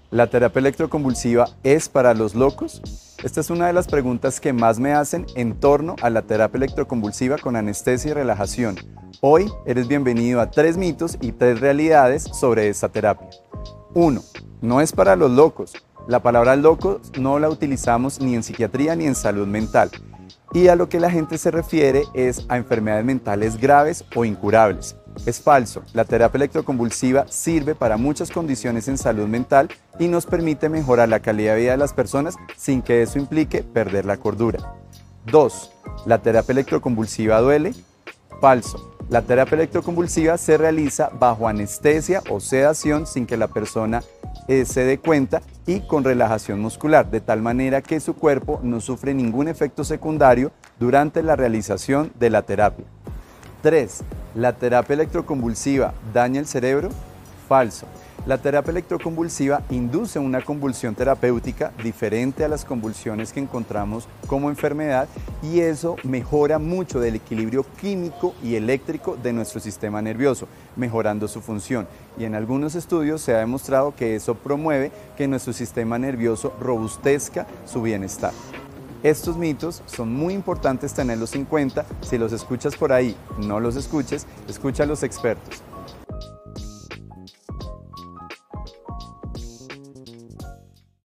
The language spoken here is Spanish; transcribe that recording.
¿La terapia electroconvulsiva es para los locos? Esta es una de las preguntas que más me hacen en torno a la terapia electroconvulsiva con anestesia y relajación. Hoy eres bienvenido a 3 mitos y 3 realidades sobre esta terapia. 1. No es para los locos. La palabra locos no la utilizamos ni en psiquiatría ni en salud mental. Y a lo que la gente se refiere es a enfermedades mentales graves o incurables. Es falso, la terapia electroconvulsiva sirve para muchas condiciones en salud mental y nos permite mejorar la calidad de vida de las personas sin que eso implique perder la cordura. 2. ¿La terapia electroconvulsiva duele? Falso. La terapia electroconvulsiva se realiza bajo anestesia o sedación sin que la persona se dé cuenta y con relajación muscular, de tal manera que su cuerpo no sufre ningún efecto secundario durante la realización de la terapia. 3. ¿La terapia electroconvulsiva daña el cerebro? Falso. La terapia electroconvulsiva induce una convulsión terapéutica diferente a las convulsiones que encontramos como enfermedad y eso mejora mucho del equilibrio químico y eléctrico de nuestro sistema nervioso, mejorando su función. Y en algunos estudios se ha demostrado que eso promueve que nuestro sistema nervioso robustezca su bienestar. Estos mitos son muy importantes tenerlos en cuenta. Si los escuchas por ahí, no los escuches, escucha a los expertos.